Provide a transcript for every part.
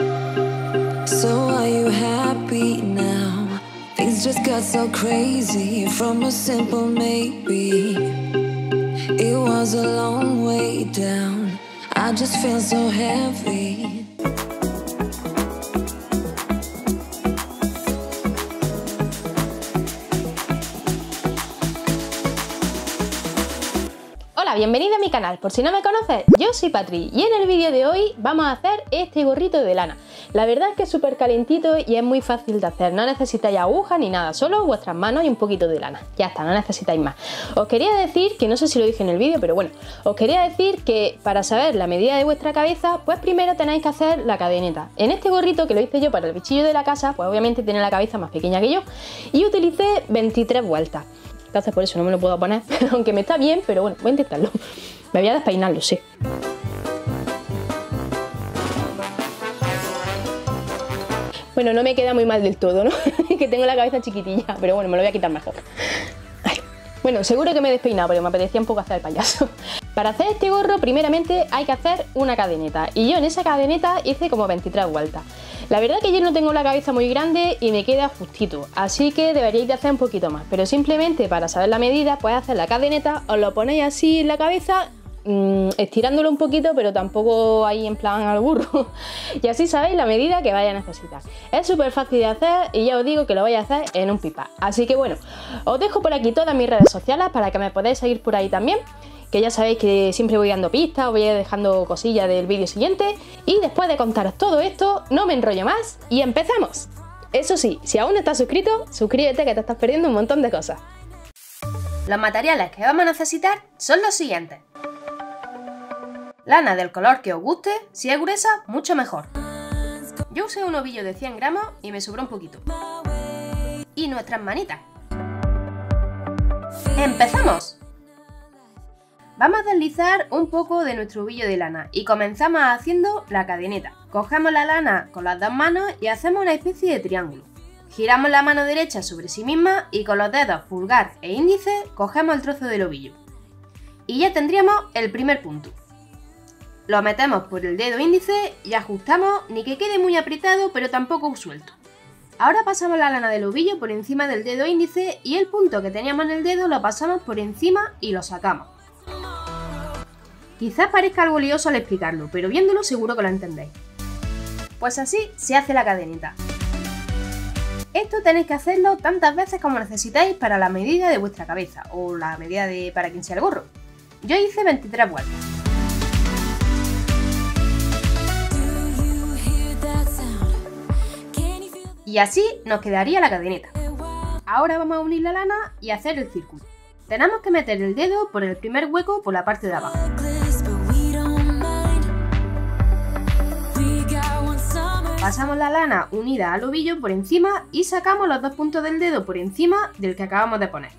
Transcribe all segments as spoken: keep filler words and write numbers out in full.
So are you happy now? Things just got so crazy from a simple maybe. It was a long way down. I just feel so heavy. Hola, bienvenido a mi canal. Por si no me conoces, yo soy Patri y en el vídeo de hoy vamos a hacer este gorrito de lana. La verdad es que es súper calentito y es muy fácil de hacer. No necesitáis agujas ni nada, solo vuestras manos y un poquito de lana. Ya está, no necesitáis más. Os quería decir, que no sé si lo dije en el vídeo, pero bueno, os quería decir que para saber la medida de vuestra cabeza, pues primero tenéis que hacer la cadeneta. En este gorrito, que lo hice yo para el bichillo de la casa, pues obviamente tiene la cabeza más pequeña que yo y utilicé veintitrés vueltas. Entonces por eso no me lo puedo poner, aunque me está bien, pero bueno, voy a intentarlo. Me voy a despeinarlo, sí. Bueno, no me queda muy mal del todo, ¿no? Que tengo la cabeza chiquitilla, pero bueno, me lo voy a quitar mejor. Ay. Bueno, seguro que me he despeinado, pero me apetecía un poco hacer el payaso. Para hacer este gorro, primeramente hay que hacer una cadeneta. Y yo en esa cadeneta hice como veintitrés vueltas. La verdad que yo no tengo la cabeza muy grande y me queda justito, así que deberíais de hacer un poquito más. Pero simplemente para saber la medida, pues hacer la cadeneta, os lo ponéis así en la cabeza, mmm, estirándolo un poquito, pero tampoco ahí en plan al burro. Y así sabéis la medida que vais a necesitar. Es súper fácil de hacer y ya os digo que lo vais a hacer en un pipa. Así que bueno, os dejo por aquí todas mis redes sociales para que me podáis seguir por ahí también. Que ya sabéis que siempre voy dando pistas, os voy dejando cosillas del vídeo siguiente. Y después de contaros todo esto, no me enrollo más y ¡empezamos! Eso sí, si aún no estás suscrito, suscríbete que te estás perdiendo un montón de cosas. Los materiales que vamos a necesitar son los siguientes. Lana del color que os guste, si es gruesa, mucho mejor. Yo usé un ovillo de cien gramos y me sobró un poquito. Y nuestras manitas. ¡Empezamos! Vamos a deslizar un poco de nuestro ovillo de lana y comenzamos haciendo la cadeneta. Cogemos la lana con las dos manos y hacemos una especie de triángulo. Giramos la mano derecha sobre sí misma y con los dedos pulgar e índice cogemos el trozo del ovillo. Y ya tendríamos el primer punto. Lo metemos por el dedo índice y ajustamos, ni que quede muy apretado pero tampoco suelto. Ahora pasamos la lana del ovillo por encima del dedo índice y el punto que teníamos en el dedo lo pasamos por encima y lo sacamos. Quizás parezca algo lioso al explicarlo, pero viéndolo seguro que lo entendéis. Pues así se hace la cadeneta. Esto tenéis que hacerlo tantas veces como necesitáis para la medida de vuestra cabeza, o la medida de para quien sea el gorro. Yo hice veintitrés vueltas. Y así nos quedaría la cadeneta. Ahora vamos a unir la lana y hacer el círculo. Tenemos que meter el dedo por el primer hueco por la parte de abajo. Pasamos la lana unida al ovillo por encima y sacamos los dos puntos del dedo por encima del que acabamos de poner.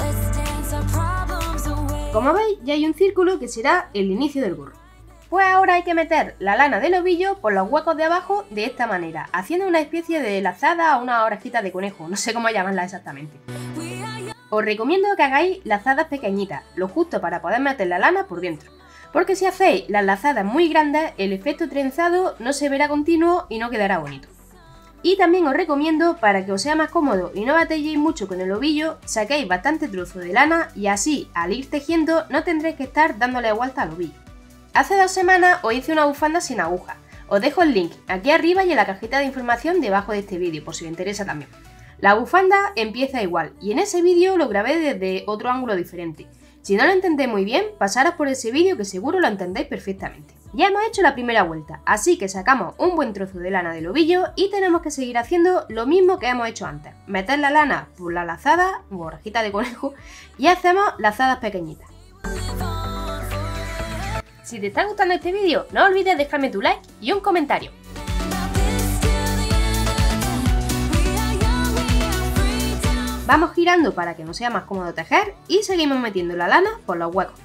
Como veis, ya hay un círculo que será el inicio del gorro. Pues ahora hay que meter la lana del ovillo por los huecos de abajo de esta manera, haciendo una especie de lazada o una orejita de conejo, no sé cómo llamarla exactamente. Os recomiendo que hagáis lazadas pequeñitas, lo justo para poder meter la lana por dentro. Porque si hacéis las lazadas muy grandes, el efecto trenzado no se verá continuo y no quedará bonito. Y también os recomiendo, para que os sea más cómodo y no batalléis mucho con el ovillo, saquéis bastante trozo de lana y así, al ir tejiendo, no tendréis que estar dándole vuelta al ovillo. Hace dos semanas os hice una bufanda sin aguja. Os dejo el link aquí arriba y en la cajita de información debajo de este vídeo, por si os interesa también. La bufanda empieza igual y en ese vídeo lo grabé desde otro ángulo diferente. Si no lo entendéis muy bien, pasaros por ese vídeo que seguro lo entendéis perfectamente. Ya hemos hecho la primera vuelta, así que sacamos un buen trozo de lana del ovillo y tenemos que seguir haciendo lo mismo que hemos hecho antes. Meter la lana por la lazada, o orejita de conejo, y hacemos lazadas pequeñitas. Si te está gustando este vídeo, no olvides dejarme tu like y un comentario. Vamos girando para que nos sea más cómodo tejer y seguimos metiendo la lana por los huecos.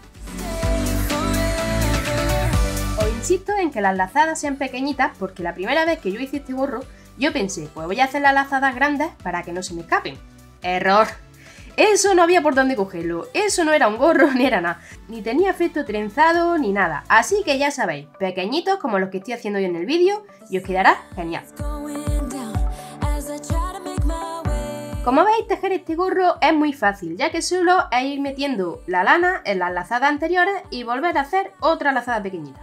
Os insisto en que las lazadas sean pequeñitas porque la primera vez que yo hice este gorro, yo pensé, pues voy a hacer las lazadas grandes para que no se me escapen. ¡Error! Eso no había por dónde cogerlo, eso no era un gorro ni era nada, ni tenía efecto trenzado ni nada, así que ya sabéis, pequeñitos como los que estoy haciendo hoy en el vídeo y os quedará genial. Como veis, tejer este gorro es muy fácil, ya que solo es ir metiendo la lana en las lazadas anteriores y volver a hacer otra lazada pequeñita.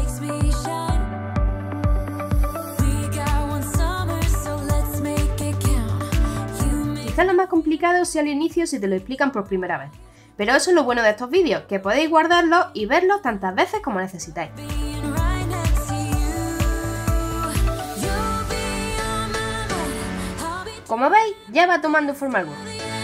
Quizás lo más complicado sea el inicio si te lo explican por primera vez, pero eso es lo bueno de estos vídeos, que podéis guardarlos y verlos tantas veces como necesitáis. Como veis, ya va tomando forma el gorro.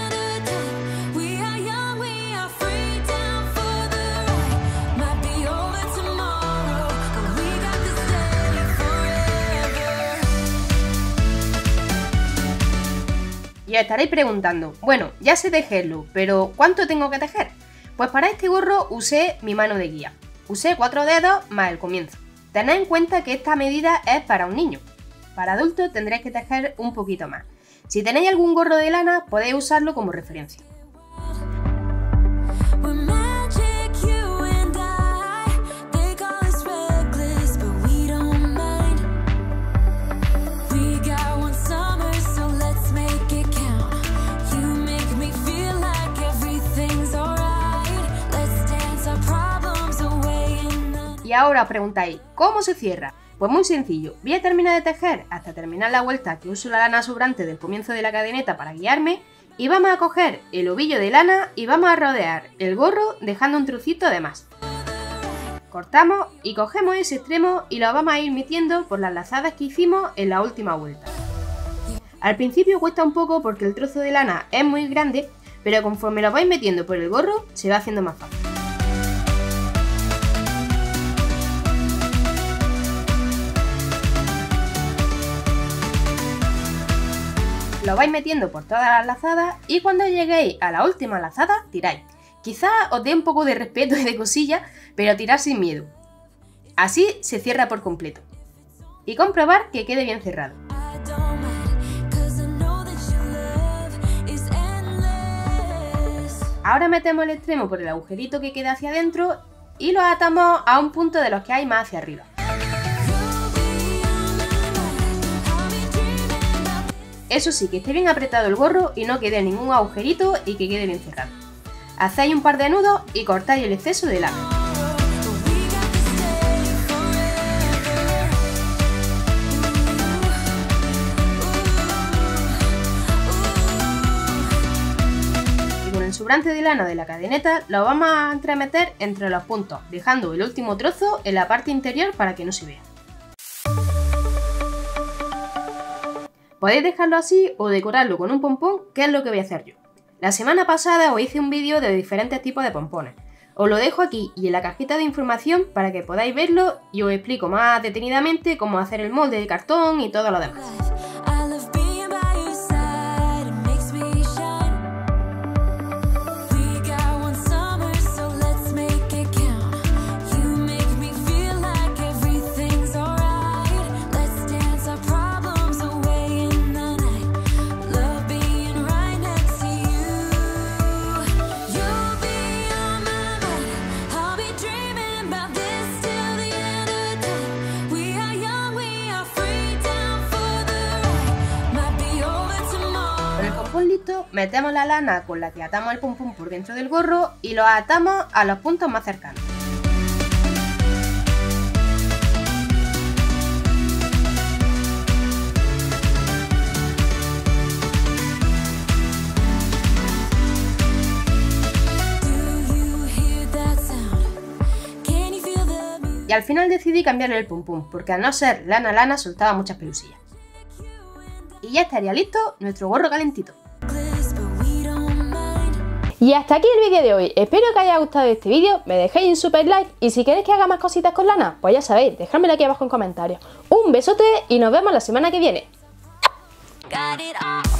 Y os estaréis preguntando, bueno, ya sé tejerlo, pero ¿cuánto tengo que tejer? Pues para este gorro usé mi mano de guía. Usé cuatro dedos más el comienzo. Tened en cuenta que esta medida es para un niño. Para adultos tendréis que tejer un poquito más. Si tenéis algún gorro de lana, podéis usarlo como referencia. Y ahora os preguntáis, ¿cómo se cierra? Pues muy sencillo, voy a terminar de tejer hasta terminar la vuelta que uso la lana sobrante del comienzo de la cadeneta para guiarme y vamos a coger el ovillo de lana y vamos a rodear el gorro dejando un trocito de más. Cortamos y cogemos ese extremo y lo vamos a ir metiendo por las lazadas que hicimos en la última vuelta. Al principio cuesta un poco porque el trozo de lana es muy grande, pero conforme lo vais metiendo por el gorro se va haciendo más fácil. Lo vais metiendo por todas las lazadas y cuando lleguéis a la última lazada, tiráis. Quizás os dé un poco de respeto y de cosilla, pero tirad sin miedo. Así se cierra por completo. Y comprobar que quede bien cerrado. Ahora metemos el extremo por el agujerito que queda hacia adentro y lo atamos a un punto de los que hay más hacia arriba. Eso sí, que esté bien apretado el gorro y no quede ningún agujerito y que quede bien cerrado. Hacéis un par de nudos y cortáis el exceso de lana. Y con el sobrante de lana de la cadeneta lo vamos a entremeter entre los puntos, dejando el último trozo en la parte interior para que no se vea. Podéis dejarlo así o decorarlo con un pompón, que es lo que voy a hacer yo. La semana pasada os hice un vídeo de diferentes tipos de pompones. Os lo dejo aquí y en la cajita de información para que podáis verlo y os explico más detenidamente cómo hacer el molde de cartón y todo lo demás. Listo, metemos la lana con la que atamos el pum pum por dentro del gorro y lo atamos a los puntos más cercanos. Y al final decidí cambiarle el pum pum, porque al no ser lana lana soltaba muchas pelusillas. Y ya estaría listo nuestro gorro calentito. Y hasta aquí el vídeo de hoy, espero que os haya gustado este vídeo, me dejéis un super like y si queréis que haga más cositas con lana, pues ya sabéis, dejádmelo aquí abajo en comentarios. Un besote y nos vemos la semana que viene.